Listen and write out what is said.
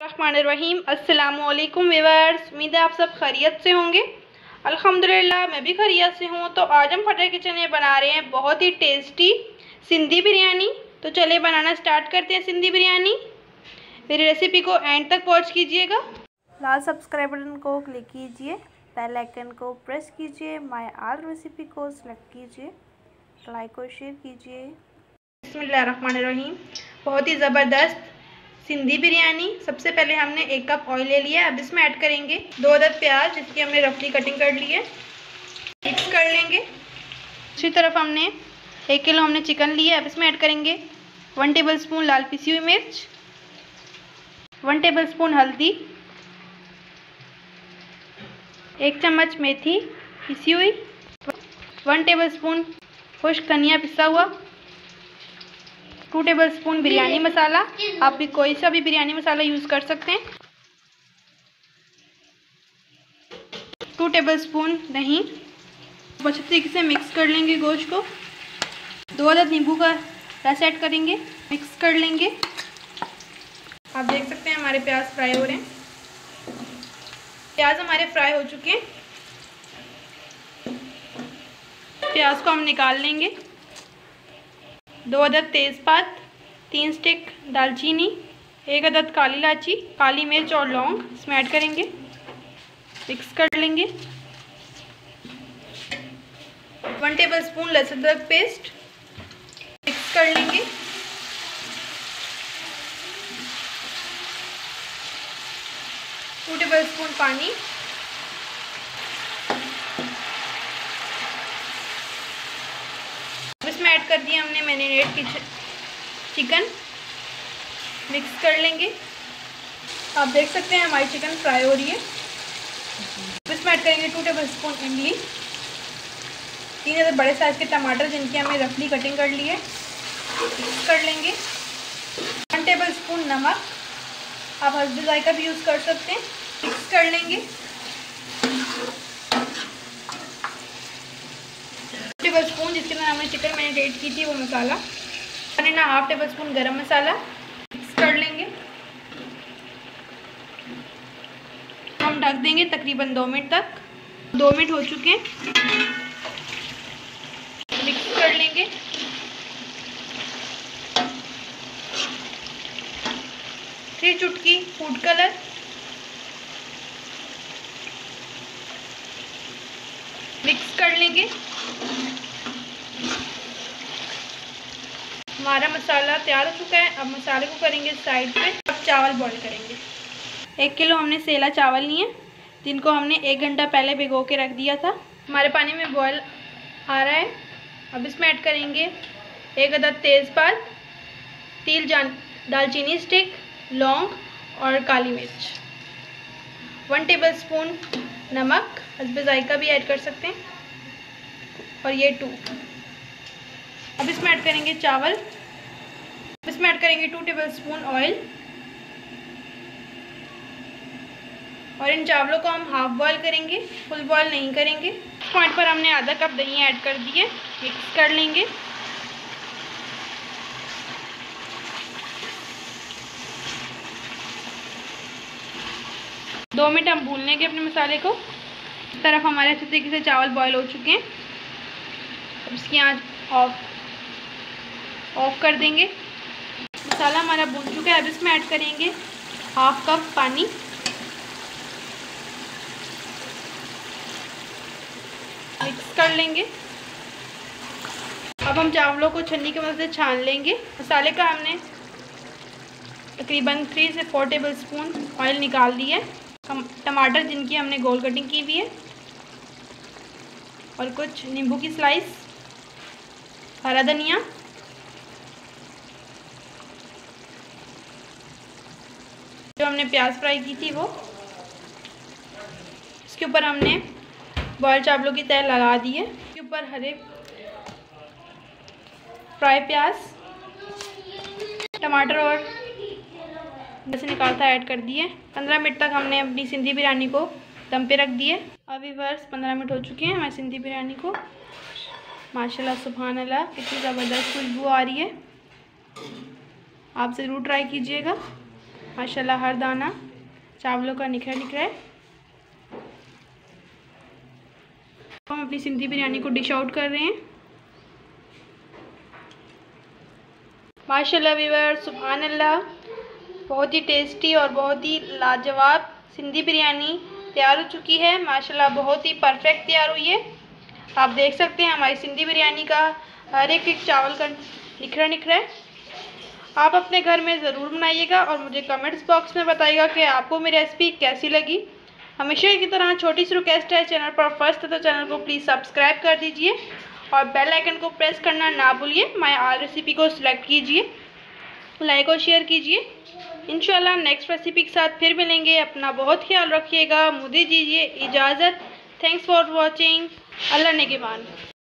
बिस्मिल्लाहिर्रहमानिर्रहीम। अस्सलामुअलैकुम व्यूअर्स, उम्मीद है आप सब खैरियत से होंगे। अल्हम्दुलिल्लाह मैं भी खैरियत से हूँ। तो आज हम फतेह किचन में बना रहे हैं बहुत ही टेस्टी सिंधी बिरयानी। तो चलिए बनाना स्टार्ट करते हैं सिंधी बिरयानी। मेरी रेसिपी को एंड तक वॉच कीजिएगा। लाल सब्सक्राइब बटन को क्लिक कीजिए, बेल आइकन को प्रेस कीजिए, माय ऑल रेसिपी को सिलेक्ट कीजिए, लाइक और शेयर कीजिए। बिस्मिल्लाहिर्रहमानिर्रहीम। बहुत ही ज़बरदस्त सिंधी बिरयानी। सबसे पहले हमने 1 कप ऑयल ले लिया। अब इसमें ऐड करेंगे 2 अदद प्याज, जिसकी हमने रफली कटिंग कर ली है। मिक्स कर लेंगे। दूसरी तरफ हमने 1 किलो हमने चिकन लिया। अब इसमें ऐड करेंगे 1 टेबलस्पून लाल पिसी हुई मिर्च, 1 टेबलस्पून हल्दी, 1 चम्मच मेथी पिसी हुई, 1 टेबलस्पून खुश्क धनिया पिसा हुआ, 2 टेबलस्पून बिरयानी मसाला। आप भी कोई सा भी बिरयानी मसाला यूज़ कर सकते हैं। 2 टेबलस्पून दही। अच्छे तरीके से मिक्स कर लेंगे गोश्त को। 2 अदद नींबू का रस ऐड करेंगे, मिक्स कर लेंगे। आप देख सकते हैं हमारे प्याज फ्राई हो रहे हैं। प्याज हमारे फ्राई हो चुके हैं। प्याज को हम निकाल लेंगे। 2 अदद तेज़पात, 3 स्टिक दालचीनी, 1 अदद काली इलायची, काली मिर्च और लौंग इसमें ऐड करेंगे, मिक्स कर लेंगे। 1 टेबलस्पून लहसुन अदरक पेस्ट मिक्स कर लेंगे। टू टेबलस्पून पानी, इसमें ऐड कर दिया हमने मैरिनेट की चिकन, मिक्स कर लेंगे। आप देख सकते हैं हमारी चिकन फ्राई हो रही है। इसमें ऐड करेंगे 2 टेबलस्पून इमली, 3 अदद बड़े साइज़ के टमाटर, जिनकी हमने रफली कटिंग कर ली है, मिक्स कर लेंगे। 1 टेबलस्पून नमक, आप हस्बे जायका भी यूज़ कर सकते हैं, मिक्स कर लेंगे। 2 टेबलस्पून जिसके अंदर हमने चिकन मैरिनेट की थी वो मसाला, 1.5 टेबलस्पून गरम मसाला, मिक्स कर लेंगे। हम ढक देंगे तकरीबन 2 मिनट तक। 2 मिनट हो चुके हैं, मिक्स कर लेंगे। फिर चुटकी फूड कलर, मिक्स कर लेंगे। हमारा मसाला तैयार हो चुका है। अब मसाले को करेंगे साइड पे। अब चावल बॉईल करेंगे। 1 किलो हमने सेला चावल लिए, जिनको हमने 1 घंटा पहले भिगो के रख दिया था। हमारे पानी में बॉईल आ रहा है। अब इसमें ऐड करेंगे 1 अदद तेज़पात, 3 दालचीनी स्टिक, लौंग और काली मिर्च, 1 टेबलस्पून नमक, हस्बे जायका भी ऐड कर सकते हैं, और ये 2। अब इसमें ऐड करेंगे चावल। इसमें ऐड करेंगे 2 टेबलस्पून ऑयल, और इन चावलों को हम हाफ बॉयल करेंगे, फुल बॉयल नहीं करेंगे। इस पॉइंट पर हमने आधा कप दही ऐड कर दिए, मिक्स कर लेंगे। दो मिनट हम भून लेंगे अपने मसाले को। इस तरफ हमारे अच्छे तरीके से चावल बॉयल हो चुके हैं। अब इसकी आंच ऑफ कर देंगे। मसाला हमारा भून चुका है। अब इसमें ऐड करेंगे 1/2 कप पानी, मिक्स कर लेंगे। अब हम चावलों को छन्नी की मदद से छान लेंगे। मसाले का हमने तकरीबन 3 से 4 टेबलस्पून ऑयल निकाल दिया है। टमाटर जिनकी हमने गोल कटिंग की हुई है, और कुछ नींबू की स्लाइस, हरा धनिया, जो हमने प्याज फ्राई की थी वो। इसके ऊपर हमने बॉयल चावलों की तह लगा दी है। इसके ऊपर हरे फ्राई प्याज, टमाटर और जैसे निकाल था ऐड कर दिए। 15 मिनट तक हमने अपनी सिंधी बिरयानी को दम पे रख दिए। अभी बस 15 मिनट हो चुके हैं हमारी सिंधी बिरयानी को। माशाल्लाह सुभान अल्लाह, कितनी ज़बरदस्त खुशबू आ रही है। आप ज़रूर ट्राई कीजिएगा। माशाल्लाह हर दाना चावलों का निखरा निखरा है। हम अपनी सिंधी बिरयानी को डिश आउट कर रहे हैं। माशाल्लाह व्यूअर्स, सुभान अल्लाह, बहुत ही टेस्टी और बहुत ही लाजवाब सिंधी बिरयानी तैयार हो चुकी है। माशाल्लाह बहुत ही परफेक्ट तैयार हुई है। आप देख सकते हैं हमारी सिंधी बिरयानी का हर एक चावल का निखरा निखरा है। आप अपने घर में ज़रूर बनाइएगा और मुझे कमेंट्स बॉक्स में बताइएगा कि आपको मेरी रेसिपी कैसी लगी। हमेशा की तरह छोटी सी रिक्वेस्ट है, चैनल पर फर्स्ट है तो चैनल को प्लीज़ सब्सक्राइब कर दीजिए और बेल आइकन को प्रेस करना ना भूलिए। माय ऑल रेसिपी को सिलेक्ट कीजिए, लाइक और शेयर कीजिए। इंशाल्लाह नेक्स्ट रेसिपी के साथ फिर मिलेंगे। अपना बहुत ख्याल रखिएगा। मुझे दीजिए इजाज़त। Thanks for watching. अल्लाह निगहबान।